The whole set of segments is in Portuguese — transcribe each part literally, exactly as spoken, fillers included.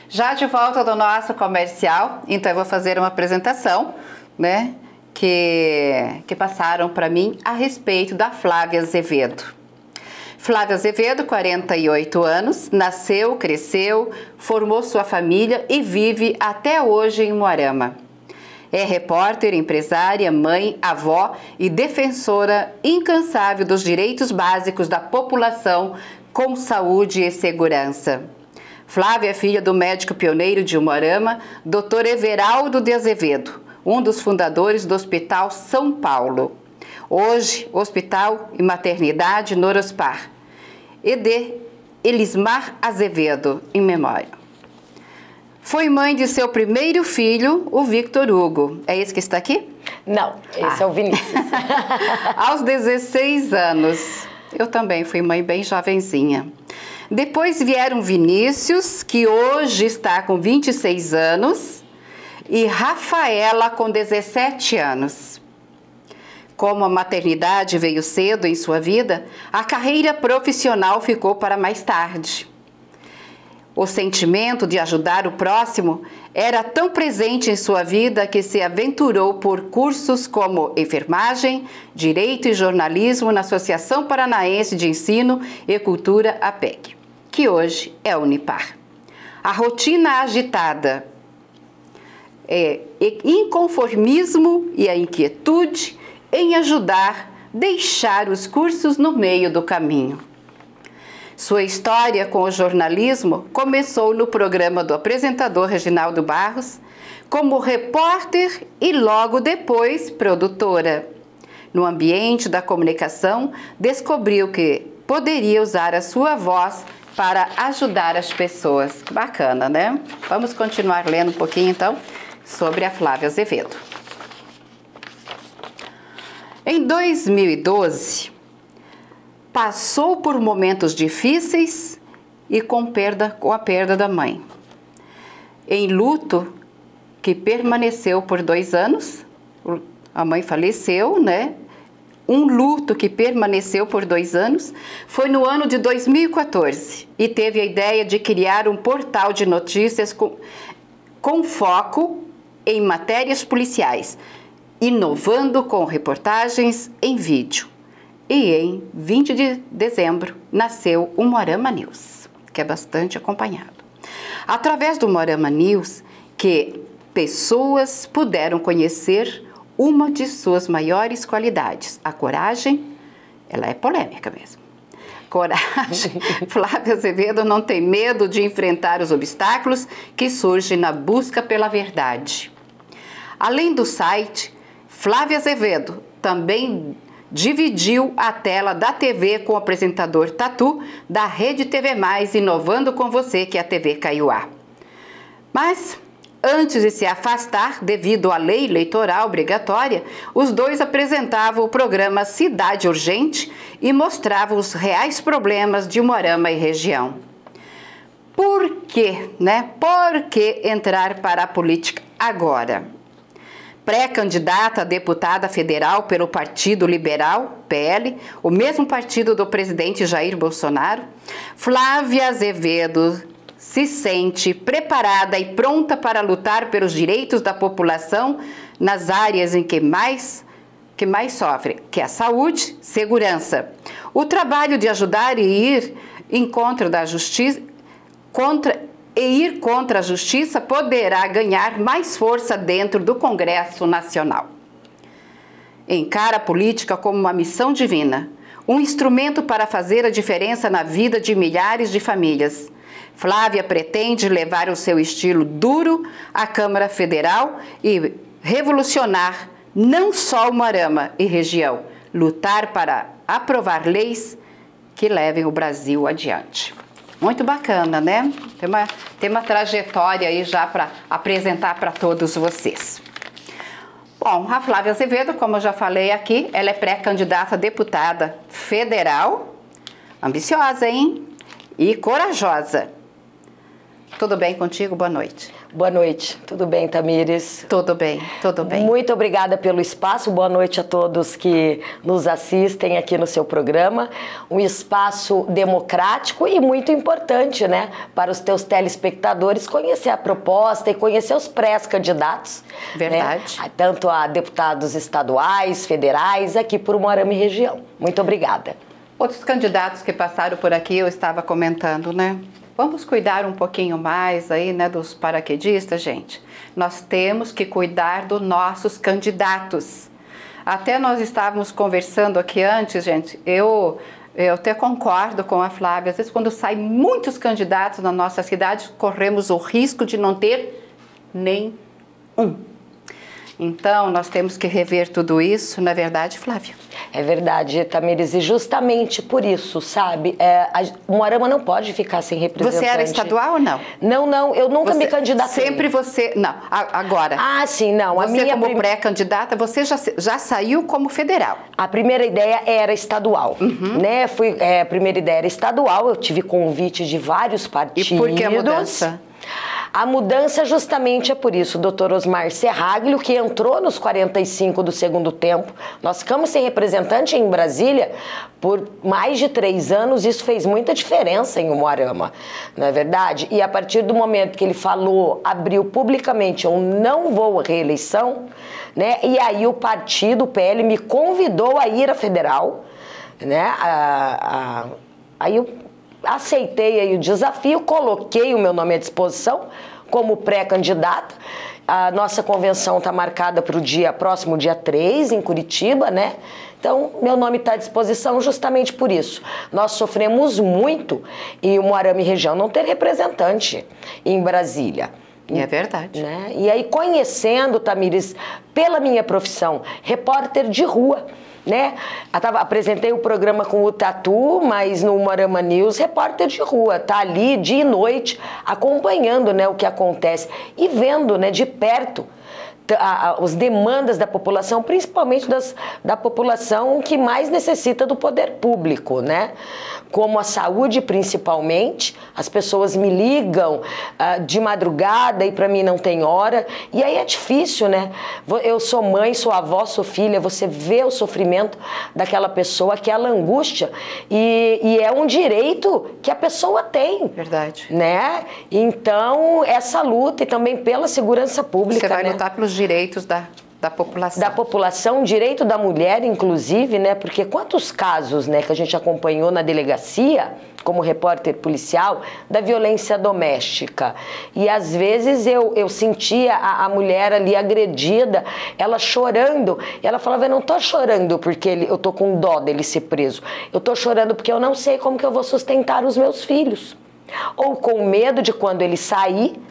Já de volta do nosso comercial, então eu vou fazer uma apresentação, né, que, que passaram para mim a respeito da Flávia Azevedo. Flávia Azevedo, quarenta e oito anos, nasceu, cresceu, formou sua família e vive até hoje em Umuarama. É repórter, empresária, mãe, avó e defensora incansável dos direitos básicos da população com saúde e segurança. Flávia é filha do médico pioneiro de Umuarama, doutor Everaldo de Azevedo, um dos fundadores do Hospital São Paulo. Hoje, Hospital e Maternidade Norospar. E de Elismar Azevedo, em memória. Foi mãe de seu primeiro filho, o Victor Hugo. É esse que está aqui? Não, esse ah. é o Vinícius. Aos dezesseis anos. Eu também fui mãe bem jovenzinha. Depois vieram Vinícius, que hoje está com vinte e seis anos, e Rafaela, com dezessete anos. Como a maternidade veio cedo em sua vida, a carreira profissional ficou para mais tarde. O sentimento de ajudar o próximo era tão presente em sua vida que se aventurou por cursos como enfermagem, direito e jornalismo na Associação Paranaense de Ensino e Cultura, A P E C, que hoje é a Unipar. A rotina agitada, é, inconformismo e a inquietude em ajudar, deixar os cursos no meio do caminho. Sua história com o jornalismo começou no programa do apresentador Reginaldo Barros, como repórter e logo depois produtora. No ambiente da comunicação, descobriu que poderia usar a sua voz para ajudar as pessoas. Bacana, né? Vamos continuar lendo um pouquinho então sobre a Flávia Azevedo. Em dois mil e doze, passou por momentos difíceis e com, perda, com a perda da mãe. Em luto, que permaneceu por dois anos, a mãe faleceu, né? Um luto que permaneceu por dois anos, foi no ano de dois mil e quatorze e teve a ideia de criar um portal de notícias com, com foco em matérias policiais, inovando com reportagens em vídeo. E em vinte de dezembro nasceu o Umuarama News, que é bastante acompanhado. Através do Umuarama News, que pessoas puderam conhecer uma de suas maiores qualidades, a coragem. Ela é polêmica mesmo. Coragem. Flávia Azevedo não tem medo de enfrentar os obstáculos que surgem na busca pela verdade. Além do site, Flávia Azevedo também dividiu a tela da T V com o apresentador Tatu da Rede T V Mais, inovando com você, que é a T V Kaiowá. Mas, antes de se afastar, devido à lei eleitoral obrigatória, os dois apresentavam o programa Cidade Urgente e mostravam os reais problemas de Umuarama e região. Por quê, né? Por que entrar para a política agora? Pré-candidata a deputada federal pelo Partido Liberal, P L, o mesmo partido do presidente Jair Bolsonaro, Flávia Azevedo se sente preparada e pronta para lutar pelos direitos da população nas áreas em que mais, que mais sofre, que é a saúde, segurança. O trabalho de ajudar e ir em contra da justiça, contra e ir contra a justiça poderá ganhar mais força dentro do Congresso Nacional. Encara a política como uma missão divina, um instrumento para fazer a diferença na vida de milhares de famílias. Flávia pretende levar o seu estilo duro à Câmara Federal e revolucionar não só o Umuarama e região, lutar para aprovar leis que levem o Brasil adiante. Muito bacana, né? Tem uma, tem uma trajetória aí já para apresentar para todos vocês. Bom, a Flávia Azevedo, como eu já falei aqui, ela é pré-candidata a deputada federal, ambiciosa, hein? E corajosa. Tudo bem contigo? Boa noite. Boa noite. Tudo bem, Tamires? Tudo bem, tudo bem. Muito obrigada pelo espaço. Boa noite a todos que nos assistem aqui no seu programa. Um espaço democrático e muito importante, né? Para os teus telespectadores conhecer a proposta e conhecer os pré-candidatos. Verdade. Né? Tanto a deputados estaduais, federais, aqui por Umuarama e região. Muito obrigada. Outros candidatos que passaram por aqui, eu estava comentando, né? Vamos cuidar um pouquinho mais aí, né, dos paraquedistas, gente. Nós temos que cuidar dos nossos candidatos. Até nós estávamos conversando aqui antes, gente, eu, eu até concordo com a Flávia. Às vezes, quando saem muitos candidatos na nossa cidade, corremos o risco de não ter nem um. Então, nós temos que rever tudo isso, não é verdade, Flávia? É verdade, Tamires, e justamente por isso, sabe, é, a, o Umuarama não pode ficar sem representante. Você era estadual ou não? Não, não, eu nunca você, me candidatei. Sempre você, não, a, agora. Ah, sim, não. Você a minha como prim... pré-candidata, você já, já saiu como federal. A primeira ideia era estadual, uhum. né, Fui, é, a primeira ideia era estadual, eu tive convite de vários partidos. E por que a mudança? A mudança justamente é por isso, o doutor Osmar Serraglio, que entrou nos quarenta e cinco do segundo tempo. Nós ficamos sem representante em Brasília por mais de três anos, isso fez muita diferença em Umuarama, não é verdade? E a partir do momento que ele falou, abriu publicamente, eu não vou à reeleição, né? E aí o partido, o P L, me convidou a ir à federal, né? A, a, aí eu aceitei aí o desafio, coloquei o meu nome à disposição como pré-candidata. A nossa convenção está marcada para o dia próximo, dia três, em Curitiba, né? Então, meu nome está à disposição justamente por isso. Nós sofremos muito em Umuarama e região não ter representante em Brasília. É verdade. Né? E aí, conhecendo, Tamires, pela minha profissão, repórter de rua, né? Eu tava, apresentei o programa com o Tatu, mas no Umuarama News, repórter de rua, tá ali dia e noite acompanhando, né, o que acontece e vendo, né, de perto as demandas da população, principalmente das, da população que mais necessita do poder público, né? Como a saúde, principalmente. As pessoas me ligam uh, de madrugada e para mim não tem hora. E aí é difícil, né? Eu sou mãe, sou avó, sou filha, você vê o sofrimento daquela pessoa, aquela angústia. E, e é um direito que a pessoa tem. Verdade. Né? Então, essa luta e também pela segurança pública. Você vai né? lutar pelos direitos da, da população. Da população, direito da mulher, inclusive, né? Porque quantos casos, né, que a gente acompanhou na delegacia, como repórter policial, da violência doméstica. E às vezes eu, eu sentia a, a mulher ali agredida, ela chorando. E ela falava, eu não tô chorando porque ele, eu tô com dó dele ser preso. Eu tô chorando porque eu não sei como que eu vou sustentar os meus filhos. Ou com medo de quando ele sair,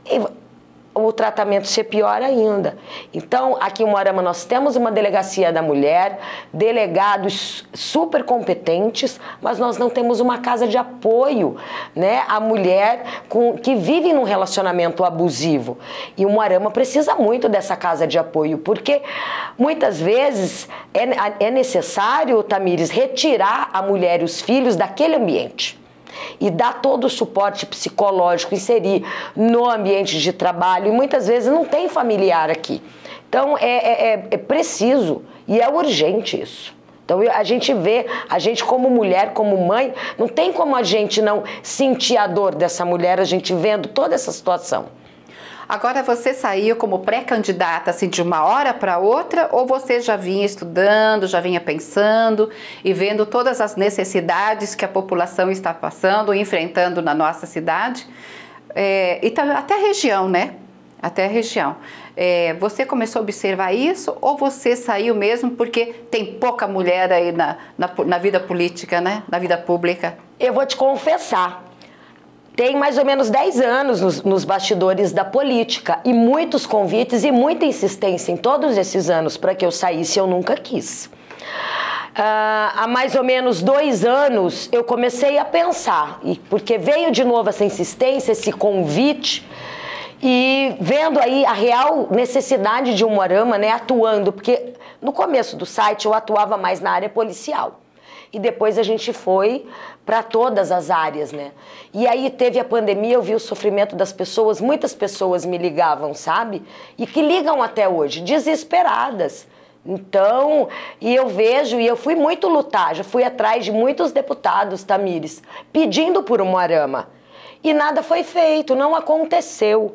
o tratamento ser pior ainda. Então, aqui em Umuarama nós temos uma delegacia da mulher, delegados super competentes, mas nós não temos uma casa de apoio, né, à mulher com, que vive num relacionamento abusivo. E o Umuarama precisa muito dessa casa de apoio, porque muitas vezes é, é necessário, Tamires, retirar a mulher e os filhos daquele ambiente. E dar todo o suporte psicológico, inserir no ambiente de trabalho. E muitas vezes não tem familiar aqui. Então é, é, é preciso e é urgente isso. Então a gente vê, a gente como mulher, como mãe, não tem como a gente não sentir a dor dessa mulher, a gente vendo toda essa situação. Agora, você saiu como pré-candidata assim, de uma hora para outra, ou você já vinha estudando, já vinha pensando e vendo todas as necessidades que a população está passando, enfrentando na nossa cidade, é, e até a região, né? Até a região. É, você começou a observar isso ou você saiu mesmo porque tem pouca mulher aí na, na, na vida política, né? Na vida pública? Eu vou te confessar. Tem mais ou menos dez anos nos, nos bastidores da política e muitos convites e muita insistência em todos esses anos para que eu saísse, eu nunca quis. Uh, há mais ou menos dois anos eu comecei a pensar, e porque veio de novo essa insistência, esse convite, e vendo aí a real necessidade de Umuarama, né, atuando, porque no começo do site eu atuava mais na área policial. e depois a gente foi para todas as áreas, né? E aí teve a pandemia, eu vi o sofrimento das pessoas, muitas pessoas me ligavam, sabe? E que ligam até hoje, desesperadas. Então, e eu vejo, e eu fui muito lutar, já fui atrás de muitos deputados, Tamires, pedindo por Umuarama. E nada foi feito, não aconteceu.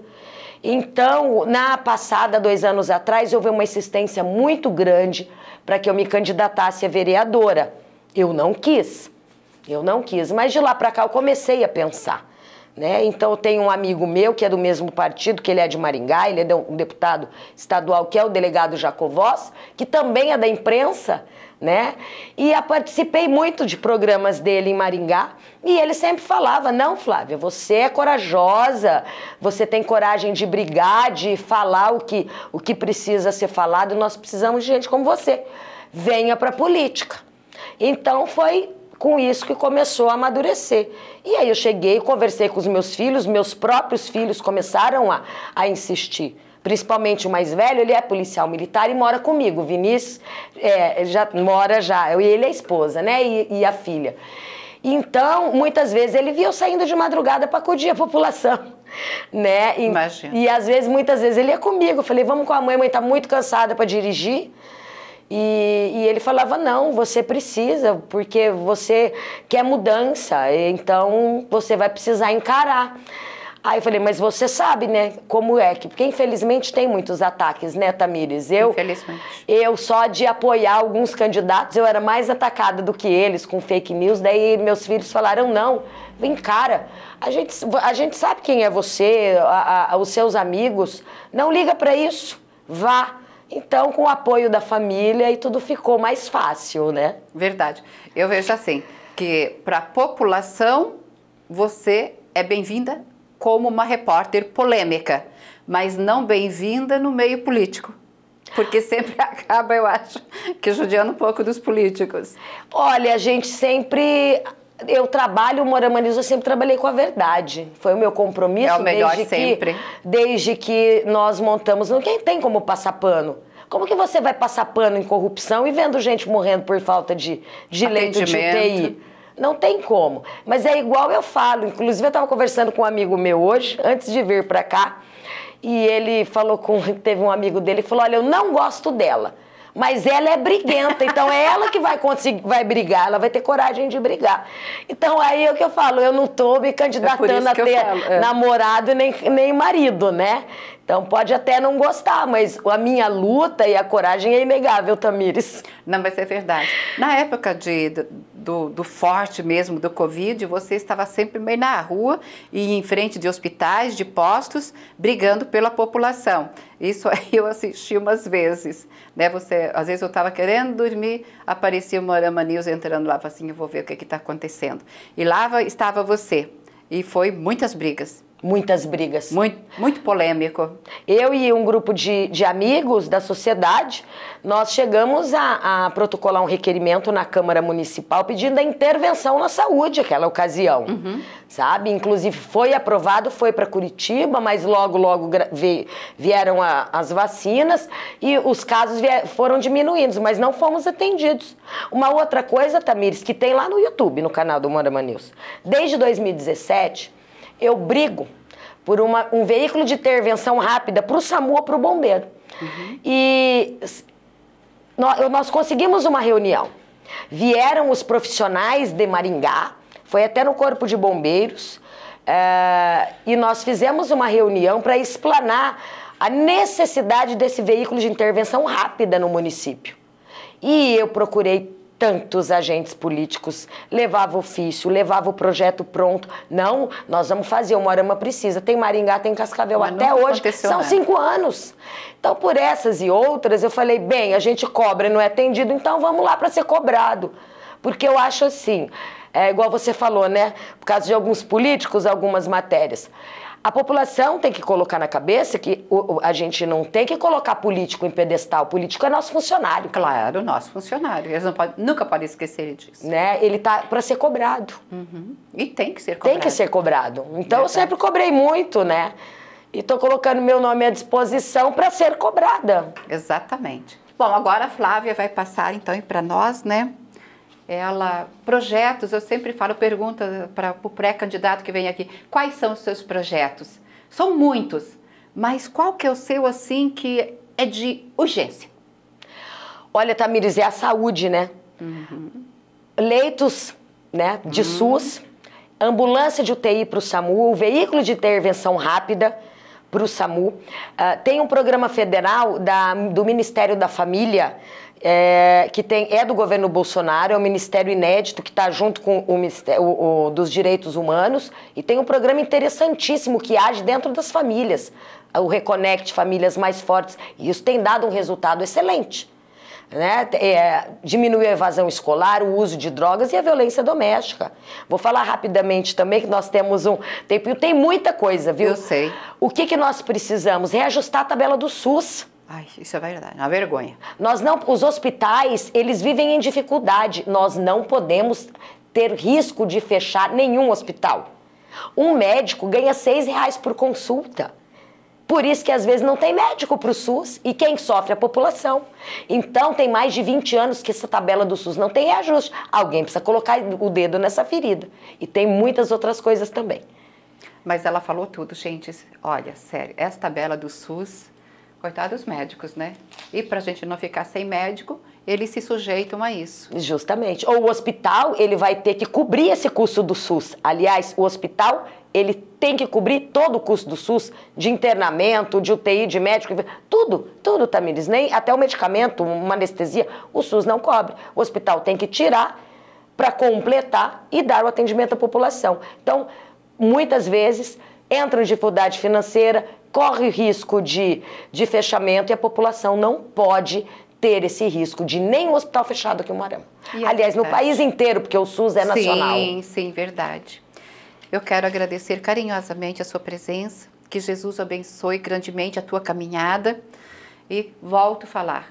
Então, na passada, dois anos atrás, houve uma insistência muito grande para que eu me candidatasse a vereadora. Eu não quis, eu não quis, mas de lá para cá eu comecei a pensar. Né? Então eu tenho um amigo meu que é do mesmo partido, que ele é de Maringá, ele é um deputado estadual, que é o delegado Jacovós, que também é da imprensa, né? E eu participei muito de programas dele em Maringá, e ele sempre falava, não, Flávia, você é corajosa, você tem coragem de brigar, de falar o que, o que precisa ser falado, e nós precisamos de gente como você, venha para a política. Então foi com isso que começou a amadurecer. E aí eu cheguei, conversei com os meus filhos, meus próprios filhos começaram a, a insistir. Principalmente o mais velho, ele é policial militar e mora comigo. O Vinícius é, já mora já, e ele é a esposa, né? E, e a filha. Então, muitas vezes ele via eu saindo de madrugada para acudir a população, né? E, Imagina. E às vezes, muitas vezes ele ia comigo. Eu falei, vamos com a mãe, a mãe tá muito cansada para dirigir. E, e ele falava, não, você precisa, porque você quer mudança, então você vai precisar encarar. Aí eu falei, mas você sabe, né, como é que... Porque infelizmente tem muitos ataques, né, Tamires? Eu, infelizmente. Eu só de apoiar alguns candidatos, eu era mais atacada do que eles com fake news. Daí meus filhos falaram, não, encara. A gente, a gente sabe quem é você, a, a, os seus amigos. Não liga para isso, vá. Então, com o apoio da família, e tudo ficou mais fácil, né? Verdade. Eu vejo assim, que para a população, você é bem-vinda como uma repórter polêmica, mas não bem-vinda no meio político. Porque sempre acaba, eu acho, que judiando um pouco dos políticos. Olha, a gente sempre... Eu trabalho, o Umuarama News, eu sempre trabalhei com a verdade. Foi o meu compromisso. É o melhor desde sempre. Que, desde que nós montamos... Não tem como passar pano. Como que você vai passar pano em corrupção e vendo gente morrendo por falta de, de leito de U T I? Não tem como. Mas é igual eu falo. Inclusive, eu estava conversando com um amigo meu hoje, antes de vir para cá, e ele falou com... Teve um amigo dele que falou, olha, eu não gosto dela. Mas ela é briguenta, então é ela que vai conseguir, vai brigar, ela vai ter coragem de brigar. Então aí é o que eu falo, eu não estou me candidatando é a ter falo, é. namorado nem, nem marido, né? Então pode até não gostar, mas a minha luta e a coragem é inegável, Tamires. Não, mas é verdade. Na época de, do, do forte mesmo, do Covid, você estava sempre meio na rua e em frente de hospitais, de postos, brigando pela população. Isso aí eu assisti umas vezes, né? Você, às vezes eu estava querendo dormir, aparecia o Umuarama News entrando lá, assim, eu vou ver o que está acontecendo. E lá estava você, e foi muitas brigas. Muitas brigas. Muito, muito polêmico. Eu e um grupo de, de amigos da sociedade, nós chegamos a, a protocolar um requerimento na Câmara Municipal pedindo a intervenção na saúde naquela ocasião, uhum. sabe? Inclusive foi aprovado, foi para Curitiba, mas logo, logo vieram a, as vacinas e os casos vier, foram diminuindo, mas não fomos atendidos. Uma outra coisa, Tamires, que tem lá no YouTube, no canal do Umuarama News. Desde dois mil e dezessete... eu brigo por uma, um veículo de intervenção rápida para o SAMU ou para o bombeiro. Uhum. E nós, nós conseguimos uma reunião. Vieram os profissionais de Maringá, foi até no Corpo de Bombeiros, uh, e nós fizemos uma reunião para explanar a necessidade desse veículo de intervenção rápida no município. E eu procurei tantos agentes políticos, levava ofício, levava o projeto pronto. Não, nós vamos fazer, o Umuarama precisa. Tem Maringá, tem Cascavel, mas até hoje, são nada. cinco anos. Então, por essas e outras, eu falei, bem, a gente cobra, não é atendido, então vamos lá para ser cobrado. Porque eu acho assim, é igual você falou, né? Por causa de alguns políticos, algumas matérias. A população tem que colocar na cabeça que o, a gente não tem que colocar político em pedestal. O político é nosso funcionário. Claro, nosso funcionário. Eles não podem, nunca podem esquecer disso. Né? Ele tá para ser cobrado. Uhum. E tem que ser cobrado. Tem que ser cobrado. Então, Verdade. eu sempre cobrei muito, né? E estou colocando meu nome à disposição para ser cobrada. Exatamente. Bom, agora a Flávia vai passar, então, para nós, né? ela, projetos, eu sempre falo, pergunta para o pré-candidato que vem aqui, quais são os seus projetos? São muitos, mas qual que é o seu, assim, que é de urgência? Olha, Tamires, é a saúde, né? Uhum. Leitos, né, de uhum. SUS, ambulância de U T I para o SAMU, o veículo de intervenção rápida para o SAMU. Uh, tem um programa federal da, do Ministério da Família, é, que tem, é do governo Bolsonaro, é um ministério inédito que está junto com o Ministério o, o, dos Direitos Humanos, e tem um programa interessantíssimo que age dentro das famílias, o Reconnect Famílias Mais Fortes, e isso tem dado um resultado excelente. Né? É, diminuir a evasão escolar, o uso de drogas e a violência doméstica. Vou falar rapidamente também que nós temos um... Tem, tem muita coisa, viu? Eu sei. O que, que nós precisamos? Reajustar a tabela do SUS. Ai, isso é verdade, uma vergonha. Nós não, os hospitais, eles vivem em dificuldade. Nós não podemos ter risco de fechar nenhum hospital. Um médico ganha seis reais por consulta. Por isso que às vezes não tem médico para o SUS e quem sofre é a população. Então tem mais de vinte anos que essa tabela do SUS não tem reajuste. Alguém precisa colocar o dedo nessa ferida. E tem muitas outras coisas também. Mas ela falou tudo, gente. Olha, sério, essa tabela do SUS, coitados dos médicos, né? E para a gente não ficar sem médico, eles se sujeitam a isso. Justamente. Ou o hospital, ele vai ter que cobrir esse custo do SUS. Aliás, o hospital, ele tem que cobrir todo o custo do SUS, de internamento, de U T I, de médico, tudo, tudo, Tamires, nem até o medicamento, uma anestesia, o SUS não cobre. O hospital tem que tirar para completar e dar o atendimento à população. Então, muitas vezes, entra em dificuldade financeira, corre risco de, de fechamento e a população não pode ter esse risco de nenhum hospital fechado aqui em Moarama. É Aliás, verdade. No país inteiro, porque o SUS é nacional. Sim, sim, verdade. Eu quero agradecer carinhosamente a sua presença, que Jesus abençoe grandemente a tua caminhada e volto a falar.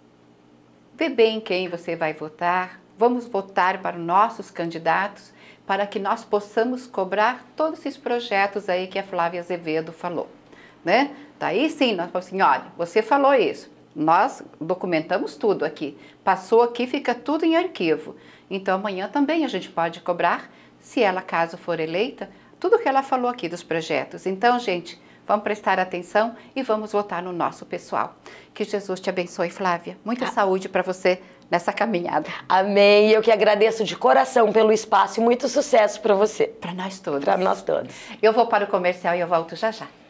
Vê bem quem você vai votar, vamos votar para os nossos candidatos para que nós possamos cobrar todos esses projetos aí que a Flávia Azevedo falou, né? Daí sim, nós falamos assim, olha, você falou isso, nós documentamos tudo aqui, passou aqui, fica tudo em arquivo, então amanhã também a gente pode cobrar, se ela, caso for eleita, tudo que ela falou aqui dos projetos. Então, gente, vamos prestar atenção e vamos votar no nosso pessoal. Que Jesus te abençoe, Flávia. Muita ah. saúde para você nessa caminhada. Amém. Eu que agradeço de coração pelo espaço e muito sucesso para você. Para nós todos. Para nós todos. Eu vou para o comercial e eu volto já já.